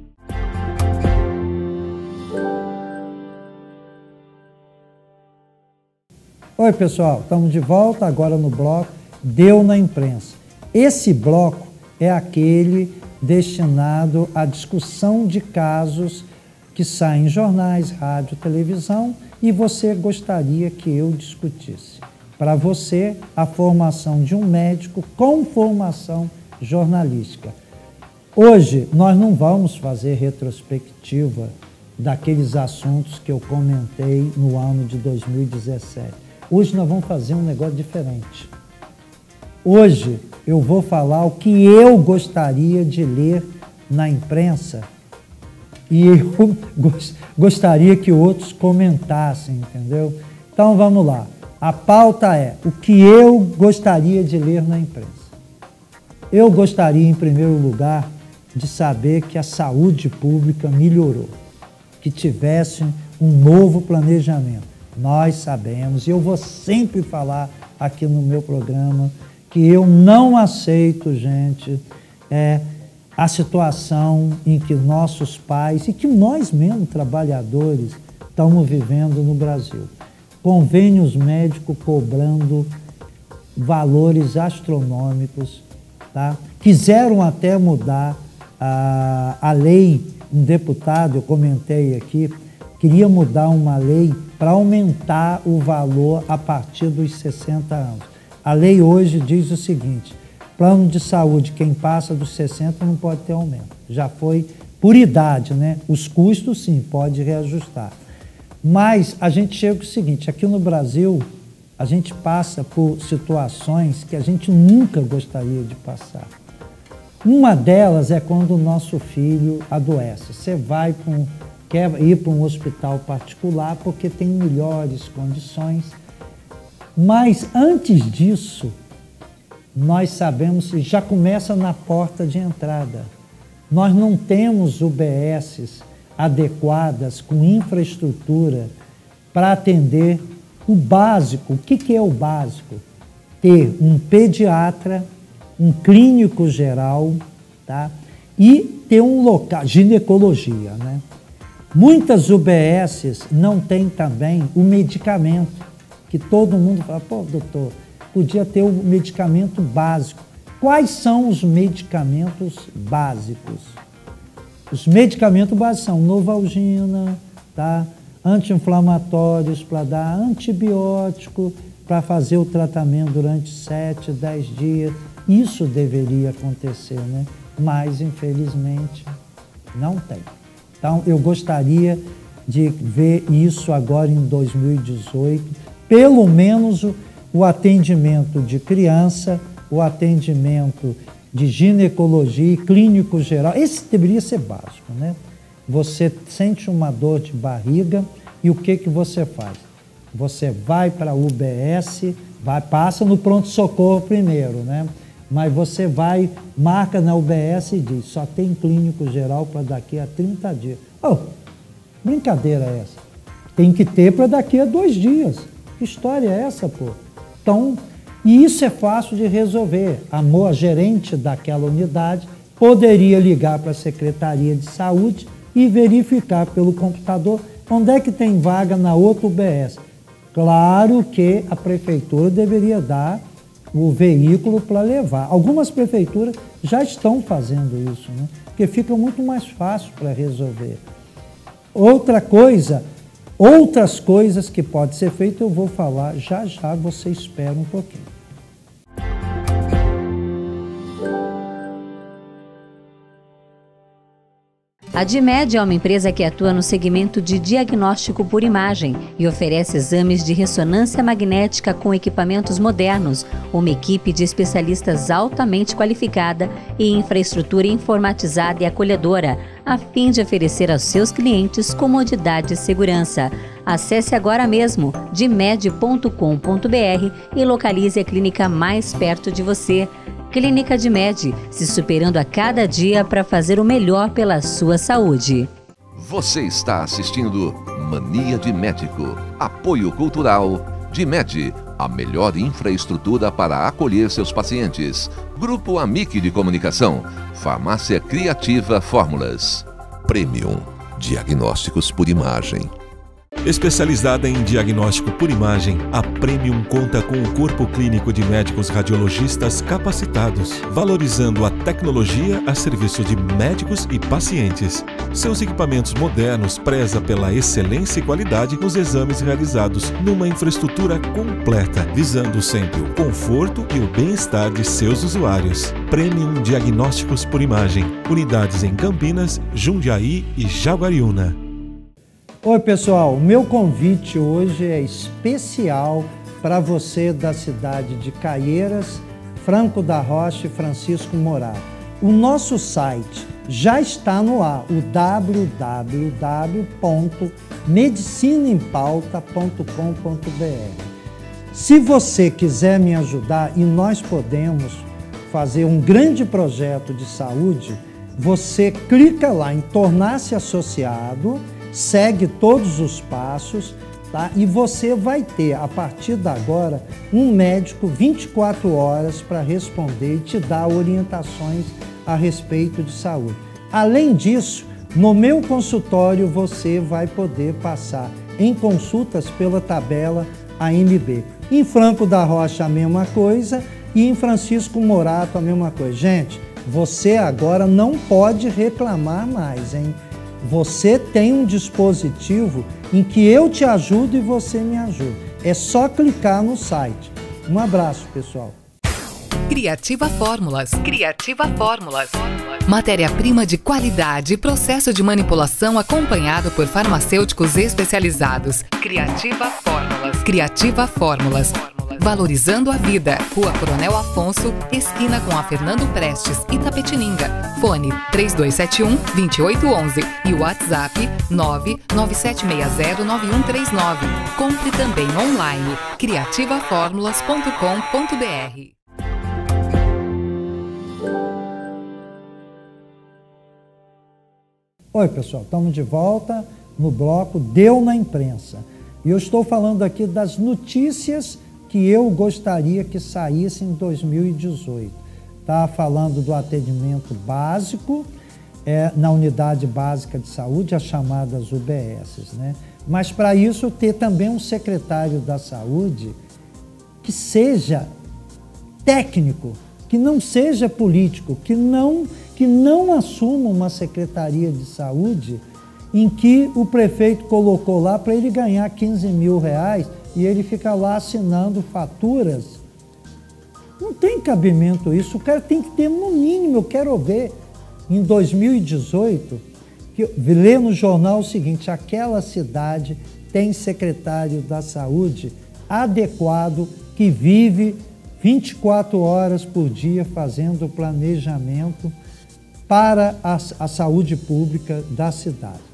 Oi pessoal, estamos de volta agora no bloco Deu na Imprensa. Esse bloco é aquele destinado à discussão de casos que saem em jornais, rádio, televisão e você gostaria que eu discutisse. Para você, a formação de um médico com formação jornalística. Hoje nós não vamos fazer retrospectiva daqueles assuntos que eu comentei no ano de 2017. Hoje nós vamos fazer um negócio diferente. Hoje eu vou falar o que eu gostaria de ler na imprensa e eu gostaria que outros comentassem, entendeu? Então vamos lá. A pauta é o que eu gostaria de ler na imprensa. Eu gostaria, em primeiro lugar, de saber que a saúde pública melhorou, que tivesse um novo planejamento. Nós sabemos, e eu vou sempre falar aqui no meu programa, que eu não aceito, gente, a situação em que nossos pais e que nós mesmos, trabalhadores, estamos vivendo no Brasil. Convênios médicos cobrando valores astronômicos, tá? Quiseram até mudar a lei, um deputado, eu comentei aqui, queria mudar uma lei para aumentar o valor a partir dos 60 anos. A lei hoje diz o seguinte: plano de saúde, quem passa dos 60 não pode ter aumento. Já foi por idade, né? Os custos, sim, pode reajustar. Mas a gente chega ao seguinte: aqui no Brasil, a gente passa por situações que a gente nunca gostaria de passar. Uma delas é quando o nosso filho adoece. Você quer ir para um hospital particular porque tem melhores condições. Mas antes disso, nós sabemos que já começa na porta de entrada. Nós não temos UBSs adequadas, com infraestrutura, para atender o básico. O que é o básico? Ter um pediatra, um clínico geral, tá? E ter um local, ginecologia, né? Muitas UBSs não têm também o medicamento, que todo mundo fala, pô, doutor, podia ter o medicamento básico. Quais são os medicamentos básicos? Os medicamentos básicos são Novalgina, tá? Anti-inflamatórios para dar antibiótico, para fazer o tratamento durante 7, 10 dias. Isso deveria acontecer, né? Mas, infelizmente, não tem. Então, eu gostaria de ver isso agora em 2018, pelo menos o atendimento de criança, o atendimento de ginecologia e clínico geral. Esse deveria ser básico, né? Você sente uma dor de barriga e o que você faz? Você vai para a UBS, passa no pronto-socorro primeiro, né? Mas você vai, marca na UBS e diz, só tem clínico geral para daqui a 30 dias. Oh, brincadeira é essa? Tem que ter para daqui a 2 dias. Que história é essa, pô? Então, e isso é fácil de resolver. A gerente daquela unidade poderia ligar para a Secretaria de Saúde e verificar pelo computador onde é que tem vaga na outra UBS. Claro que a prefeitura deveria dar o veículo para levar. Algumas prefeituras já estão fazendo isso, né? Porque fica muito mais fácil para resolver. Outras coisas que podem ser feitas, eu vou falar já, você espera um pouquinho. A DIMED é uma empresa que atua no segmento de diagnóstico por imagem e oferece exames de ressonância magnética com equipamentos modernos, uma equipe de especialistas altamente qualificada e infraestrutura informatizada e acolhedora, a fim de oferecer aos seus clientes comodidade e segurança. Acesse agora mesmo dimed.com.br e localize a clínica mais perto de você. Clínica DIMED, se superando a cada dia para fazer o melhor pela sua saúde. Você está assistindo Mania de Médico. Apoio Cultural DIMED, a melhor infraestrutura para acolher seus pacientes. Grupo Amic de Comunicação. Farmácia Criativa Fórmulas. Premium Diagnósticos por Imagem. Especializada em diagnóstico por imagem, a Premium conta com um corpo clínico de médicos radiologistas capacitados, valorizando a tecnologia a serviço de médicos e pacientes. Seus equipamentos modernos prezam pela excelência e qualidade nos exames realizados numa infraestrutura completa, visando sempre o conforto e o bem-estar de seus usuários. Premium Diagnósticos por Imagem, unidades em Campinas, Jundiaí e Jaguariúna. Oi pessoal, o meu convite hoje é especial para você da cidade de Caieiras, Franco da Rocha e Francisco Morato. O nosso site já está no ar, o www.medicinaempauta.com.br. Se você quiser me ajudar e nós podemos fazer um grande projeto de saúde, você clica lá em tornar-se associado, segue todos os passos, tá? E você vai ter, a partir de agora, um médico 24 horas para responder e te dar orientações a respeito de saúde. Além disso, no meu consultório você vai poder passar em consultas pela tabela AMB. Em Franco da Rocha a mesma coisa e em Francisco Morato a mesma coisa. Gente, você agora não pode reclamar mais, hein? Você tem um dispositivo em que eu te ajudo e você me ajuda. É só clicar no site. Um abraço, pessoal. Criativa Fórmulas. Criativa Fórmulas. Matéria-prima de qualidade e processo de manipulação acompanhado por farmacêuticos especializados. Criativa Fórmulas. Criativa Fórmulas. Valorizando a vida. Rua Coronel Afonso, esquina com a Fernando Prestes, Itapetininga. Fone 3271-2811 e WhatsApp 997609139. Compre também online criativaformulas.com.br. Oi, pessoal, estamos de volta no bloco Deu na Imprensa. E eu estou falando aqui das notícias que eu gostaria que saísse em 2018. Está falando do atendimento básico na unidade básica de saúde, as chamadas UBSs, né? Mas para isso ter também um secretário da saúde que seja técnico, que não seja político, que não assuma uma secretaria de saúde em que o prefeito colocou lá para ele ganhar 15 mil reais e ele fica lá assinando faturas. Não tem cabimento isso. O cara tem que ter, no mínimo, eu quero ver, em 2018, que lê no jornal o seguinte: aquela cidade tem secretário da saúde adequado que vive 24 horas por dia fazendo o planejamento para a saúde pública da cidade.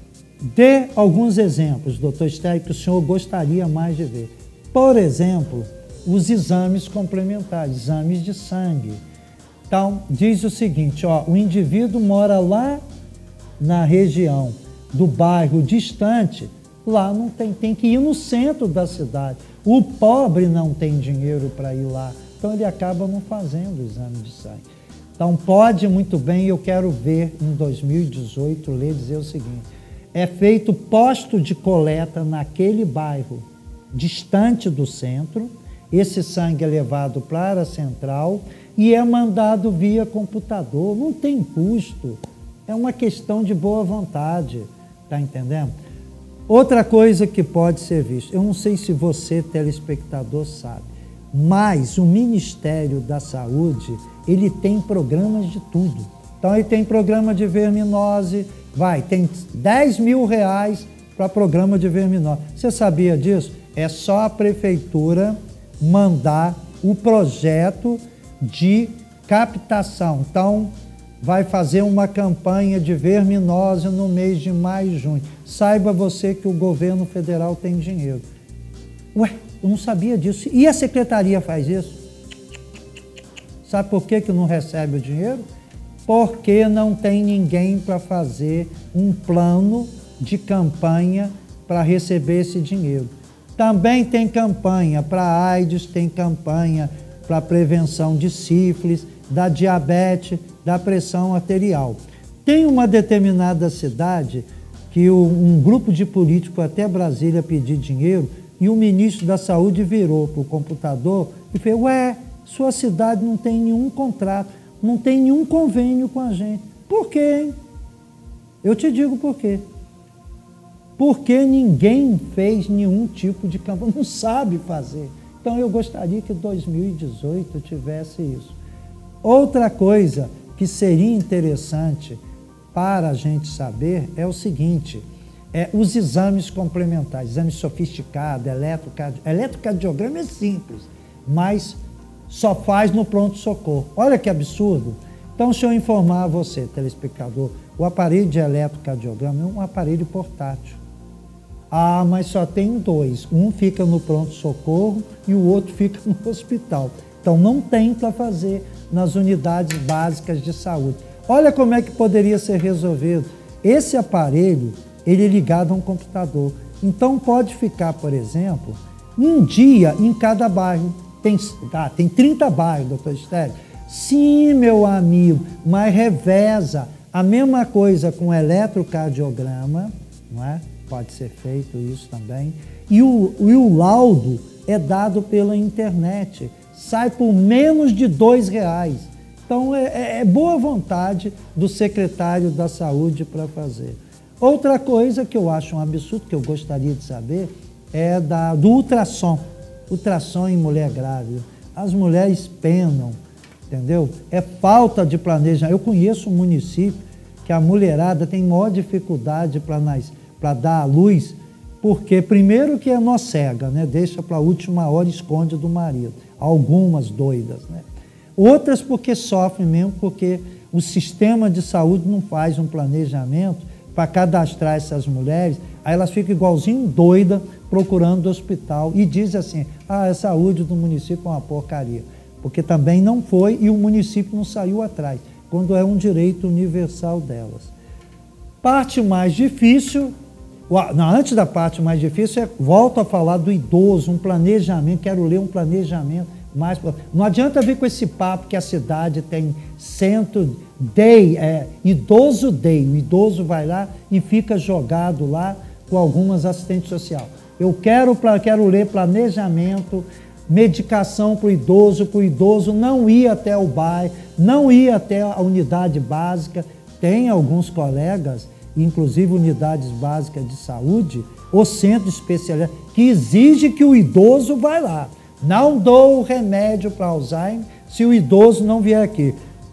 Dê alguns exemplos, doutor Estélio, que o senhor gostaria mais de ver. Por exemplo, os exames complementares, exames de sangue. Então, diz o seguinte, o indivíduo mora lá na região do bairro distante, lá não tem que ir no centro da cidade. O pobre não tem dinheiro para ir lá, então ele acaba não fazendo o exame de sangue. Então, pode muito bem, eu quero ver em 2018, dizer o seguinte: é feito posto de coleta naquele bairro distante do centro, esse sangue é levado para a central e é mandado via computador, não tem custo, é uma questão de boa vontade, tá entendendo? Outra coisa que pode ser vista, eu não sei se você, telespectador, sabe, mas o Ministério da Saúde, ele tem programas de tudo. Então, ele tem programa de verminose, tem 10 mil reais para programa de verminose. Você sabia disso? É só a prefeitura mandar o projeto de captação. Então, vai fazer uma campanha de verminose no mês de maio e junho. Saiba você que o governo federal tem dinheiro. Ué, eu não sabia disso. E a secretaria faz isso? Sabe por que não recebe o dinheiro? Porque não tem ninguém para fazer um plano de campanha para receber esse dinheiro. Também tem campanha para AIDS, tem campanha para prevenção de sífilis, da diabetes, da pressão arterial. Tem uma determinada cidade que um grupo de políticos até Brasília pediu dinheiro e o ministro da Saúde virou para o computador e fez: ué, sua cidade não tem nenhum contrato, não tem nenhum convênio com a gente. Por quê, hein? Eu te digo por quê. Porque ninguém fez nenhum tipo de campanha, não sabe fazer. Então eu gostaria que 2018 tivesse isso. Outra coisa que seria interessante para a gente saber é o seguinte: os exames complementares, exame sofisticado, eletrocardiograma é simples, mas só faz no pronto-socorro. Olha que absurdo. Então, deixa eu informar a você, telespectador, o aparelho de eletrocardiograma é um aparelho portátil. Ah, mas só tem dois. Um fica no pronto-socorro e o outro fica no hospital. Então, não tem para fazer nas unidades básicas de saúde. Olha como é que poderia ser resolvido. Esse aparelho, ele é ligado a um computador. Então, pode ficar, por exemplo, um dia em cada bairro. Tem 30 bairros, doutor Estélio. Sim, meu amigo, mas reveza. A mesma coisa com eletrocardiograma, não é? Pode ser feito isso também. E o laudo é dado pela internet. Sai por menos de R$2. Então, é boa vontade do secretário da Saúde para fazer. Outra coisa que eu acho um absurdo, que eu gostaria de saber, é do ultrassom. Ultrassom em mulher grávida. As mulheres penam, entendeu? É falta de planejamento. Eu conheço um município que a mulherada tem maior dificuldade para dar à luz, porque primeiro que é nó cega, né? Deixa para a última hora, esconde do marido. Algumas doidas, né? Outras porque sofrem mesmo, porque o sistema de saúde não faz um planejamento para cadastrar essas mulheres, aí elas ficam igualzinho doida procurando o hospital e dizem assim, a saúde do município é uma porcaria, porque também não foi e o município não saiu atrás, quando é um direito universal delas. Parte mais difícil, antes da parte mais difícil, volto a falar do idoso, um planejamento, quero ler um planejamento mais... Não adianta vir com esse papo que a cidade tem idoso day, o idoso vai lá e fica jogado lá com algumas assistentes sociais. Eu quero ler planejamento, medicação para o idoso não ir até o bairro, não ir até a unidade básica. Tem alguns colegas, inclusive unidades básicas de saúde, ou centro especializado, que exige que o idoso vá lá. Não dou o remédio para Alzheimer se o idoso não vier aqui.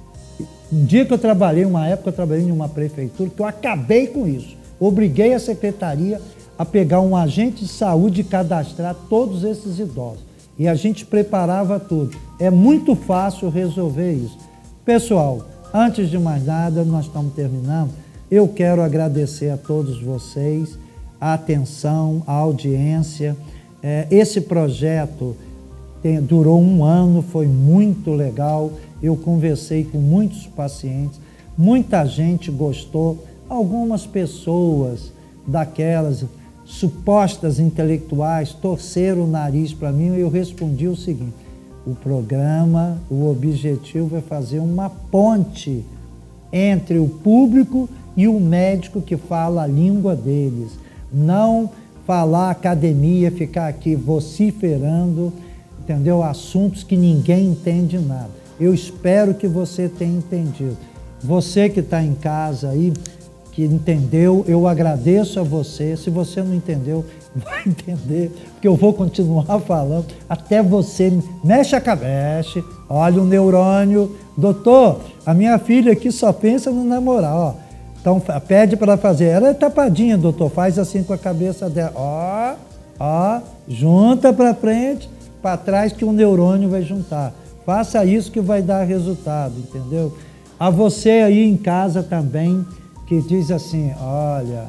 Um dia que uma época eu trabalhei em uma prefeitura, que eu acabei com isso. Obriguei a secretaria a pegar um agente de saúde e cadastrar todos esses idosos. E a gente preparava tudo. É muito fácil resolver isso. Pessoal, antes de mais nada, nós estamos terminando. Eu quero agradecer a todos vocês, a atenção, a audiência. Esse projeto durou 1 ano, foi muito legal. Eu conversei com muitos pacientes, muita gente gostou. Algumas pessoas daquelas supostas intelectuais torceram o nariz para mim e eu respondi o seguinte: o programa, o objetivo é fazer uma ponte entre o público e o médico que fala a língua deles. Não falar academia, ficar aqui vociferando, entendeu? Assuntos que ninguém entende nada. Eu espero que você tenha entendido. Você que está em casa aí, que entendeu, eu agradeço a você. Se você não entendeu, vai entender, porque eu vou continuar falando até você mexe a cabeça. Olha o neurônio. Doutor, a minha filha aqui só pensa no namorar, ó. Então pede para ela fazer. Ela é tapadinha, doutor, faz assim com a cabeça dela. Ó, junta para frente, para trás que o neurônio vai juntar. Faça isso que vai dar resultado, entendeu? A você aí em casa também, que diz assim, olha,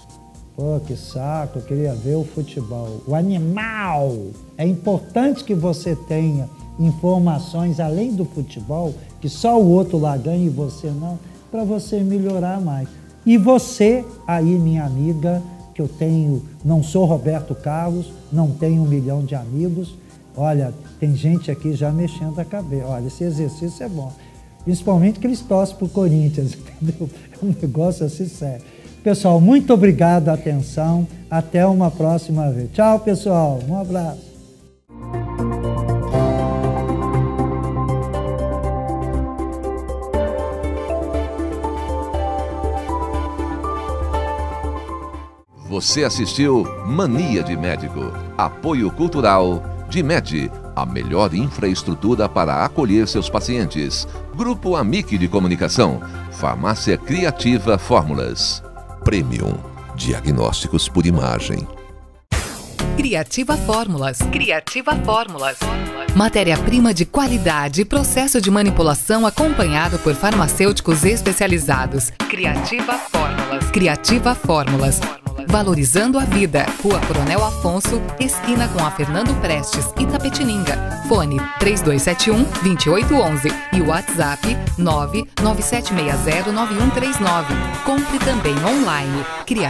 pô, que saco, eu queria ver o futebol. O animal! É importante que você tenha informações além do futebol, que só o outro lá ganha e você não, para você melhorar mais. E você aí, minha amiga, que eu tenho, não sou Roberto Carlos, não tenho 1 milhão de amigos, olha, tem gente aqui já mexendo a cabeça. Olha, esse exercício é bom. Principalmente que eles torcem para o Corinthians, entendeu? É um negócio assim sério. Pessoal, muito obrigado a atenção. Até uma próxima vez. Tchau, pessoal. Um abraço. Você assistiu Mania de Médico. Apoio cultural DIMED, a melhor infraestrutura para acolher seus pacientes. Grupo Amic de Comunicação. Farmácia Criativa Fórmulas. Premium. Diagnósticos por imagem. Criativa Fórmulas. Criativa Fórmulas. Matéria-prima de qualidade e processo de manipulação acompanhado por farmacêuticos especializados. Criativa Fórmulas. Criativa Fórmulas. Valorizando a vida. Rua Coronel Afonso, esquina com a Fernando Prestes, Itapetininga. Fone 3271-2811 e WhatsApp 997609139. Compre também online.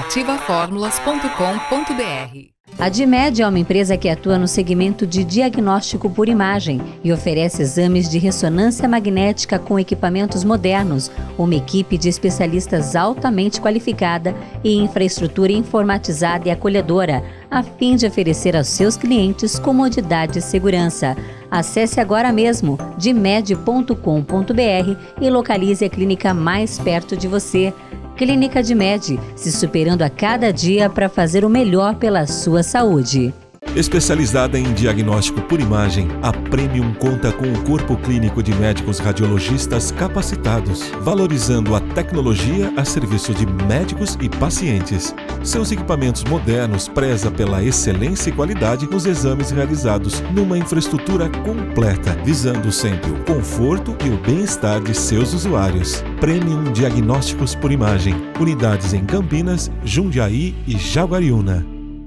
criativaformulas.com.br. A DIMED é uma empresa que atua no segmento de diagnóstico por imagem e oferece exames de ressonância magnética com equipamentos modernos, uma equipe de especialistas altamente qualificada e infraestrutura informatizada e acolhedora, a fim de oferecer aos seus clientes comodidade e segurança. Acesse agora mesmo dimed.com.br e localize a clínica mais perto de você. Clínica de Med, se superando a cada dia para fazer o melhor pela sua saúde. Especializada em diagnóstico por imagem, a Premium conta com um corpo clínico de médicos radiologistas capacitados, valorizando a tecnologia a serviço de médicos e pacientes. Seus equipamentos modernos prezam pela excelência e qualidade nos exames realizados numa infraestrutura completa, visando sempre o conforto e o bem-estar de seus usuários. Premium Diagnósticos por Imagem, unidades em Campinas, Jundiaí e Jaguariúna.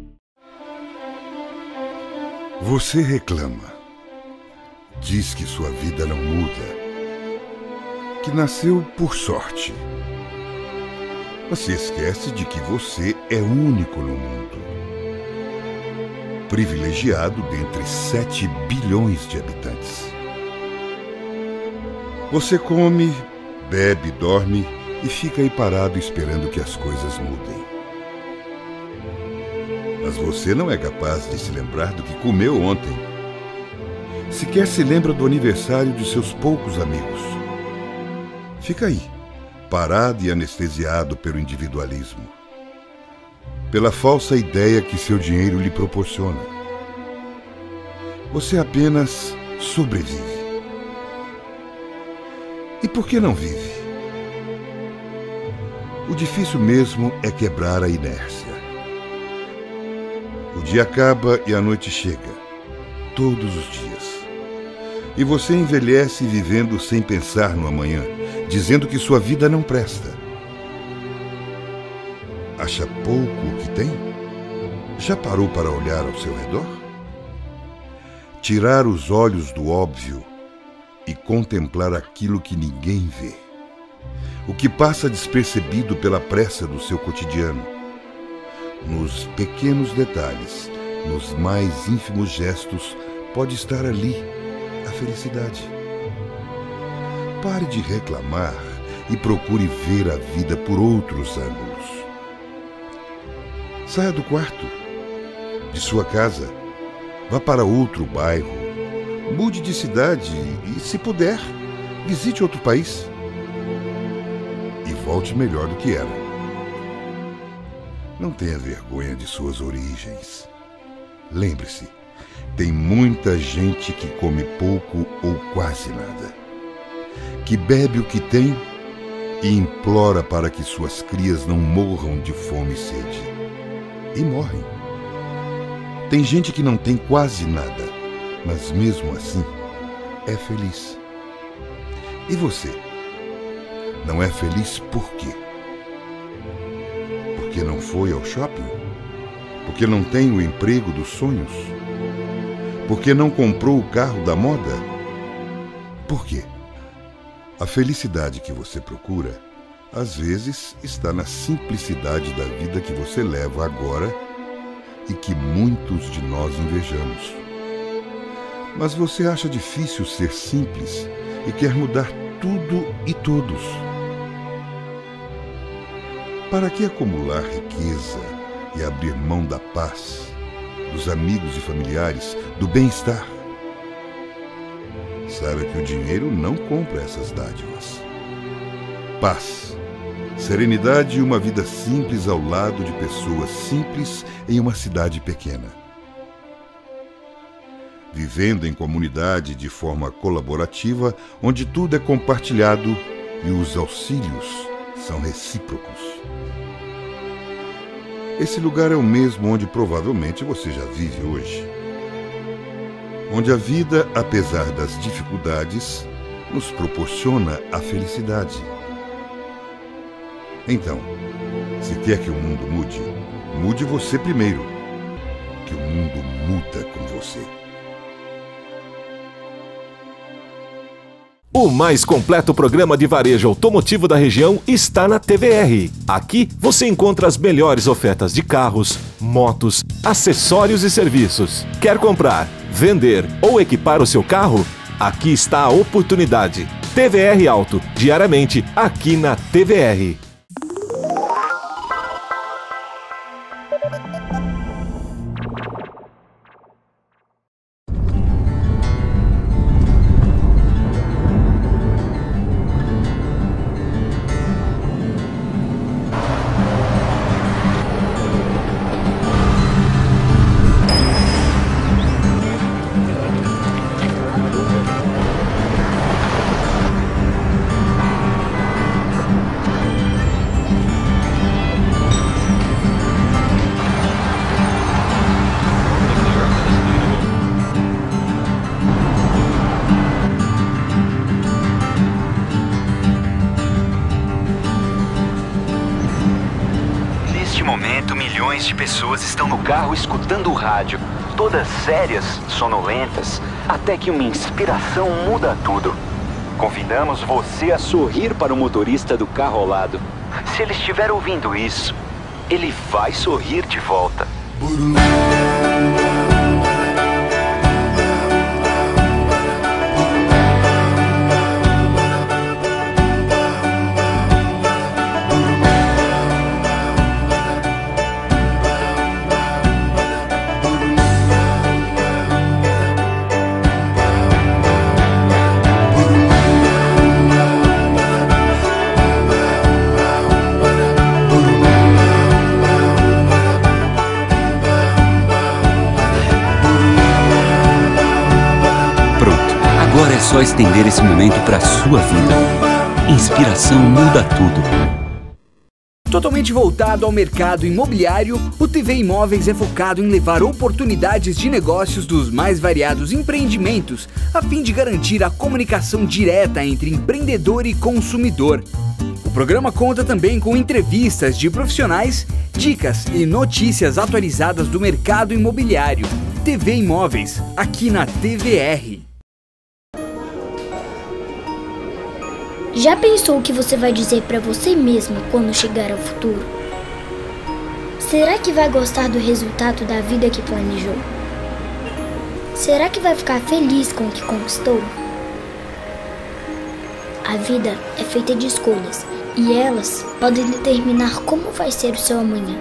Você reclama, diz que sua vida não muda, que nasceu por sorte. Você esquece de que você é único no mundo, privilegiado dentre 7 bilhões de habitantes. Você come, bebe, dorme e fica aí parado esperando que as coisas mudem. Mas você não é capaz de se lembrar do que comeu ontem. Sequer se lembra do aniversário de seus poucos amigos. Fica aí, parado e anestesiado pelo individualismo, pela falsa ideia que seu dinheiro lhe proporciona. Você apenas sobrevive. E por que não vive? O difícil mesmo é quebrar a inércia. O dia acaba e a noite chega, todos os dias. E você envelhece vivendo sem pensar no amanhã, dizendo que sua vida não presta. Acha pouco o que tem? Já parou para olhar ao seu redor? Tirar os olhos do óbvio e contemplar aquilo que ninguém vê. O que passa despercebido pela pressa do seu cotidiano. Nos pequenos detalhes, nos mais ínfimos gestos, pode estar ali a felicidade. Pare de reclamar e procure ver a vida por outros ângulos. Saia do quarto, de sua casa, vá para outro bairro, mude de cidade e, se puder, visite outro país. E volte melhor do que era. Não tenha vergonha de suas origens. Lembre-se, tem muita gente que come pouco ou quase nada, que bebe o que tem e implora para que suas crias não morram de fome e sede. E morrem. Tem gente que não tem quase nada, mas mesmo assim é feliz. E você? Não é feliz por quê? Porque não foi ao shopping? Porque não tem o emprego dos sonhos? Porque não comprou o carro da moda? Por quê? A felicidade que você procura, às vezes, está na simplicidade da vida que você leva agora e que muitos de nós invejamos. Mas você acha difícil ser simples e quer mudar tudo e todos. Para que acumular riqueza e abrir mão da paz, dos amigos e familiares, do bem-estar? Saiba que o dinheiro não compra essas dádivas. Paz, serenidade e uma vida simples ao lado de pessoas simples em uma cidade pequena. Vivendo em comunidade de forma colaborativa, onde tudo é compartilhado e os auxílios são recíprocos. Esse lugar é o mesmo onde provavelmente você já vive hoje. Onde a vida, apesar das dificuldades, nos proporciona a felicidade. Então, se quer que o mundo mude, mude você primeiro, que o mundo muda com você. O mais completo programa de varejo automotivo da região está na TVR. Aqui você encontra as melhores ofertas de carros, motos, acessórios e serviços. Quer comprar, vender ou equipar o seu carro? Aqui está a oportunidade. TVR Auto, diariamente aqui na TVR. Milhões de pessoas estão no carro escutando o rádio, todas sérias, sonolentas, até que uma inspiração muda tudo. Convidamos você a sorrir para o motorista do carro ao lado. Se ele estiver ouvindo isso, ele vai sorrir de volta. Agora é só estender esse momento para a sua vida. Inspiração muda tudo. Totalmente voltado ao mercado imobiliário, o TV Imóveis é focado em levar oportunidades de negócios dos mais variados empreendimentos, a fim de garantir a comunicação direta entre empreendedor e consumidor. O programa conta também com entrevistas de profissionais, dicas e notícias atualizadas do mercado imobiliário. TV Imóveis, aqui na TVR. Já pensou o que você vai dizer para você mesmo quando chegar ao futuro? Será que vai gostar do resultado da vida que planejou? Será que vai ficar feliz com o que conquistou? A vida é feita de escolhas e elas podem determinar como vai ser o seu amanhã.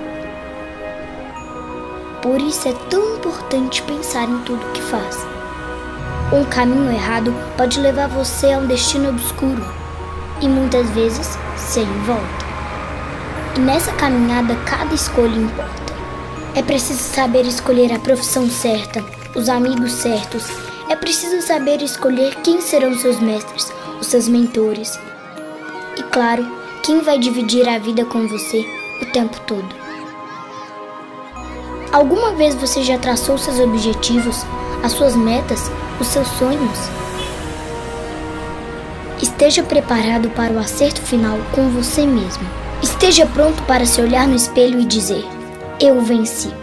Por isso é tão importante pensar em tudo que faz. Um caminho errado pode levar você a um destino obscuro. E muitas vezes sem volta. E nessa caminhada cada escolha importa. É preciso saber escolher a profissão certa, os amigos certos. É preciso saber escolher quem serão seus mestres, os seus mentores. E claro, quem vai dividir a vida com você o tempo todo. Alguma vez você já traçou seus objetivos, as suas metas, os seus sonhos? Esteja preparado para o acerto final com você mesmo. Esteja pronto para se olhar no espelho e dizer: eu venci.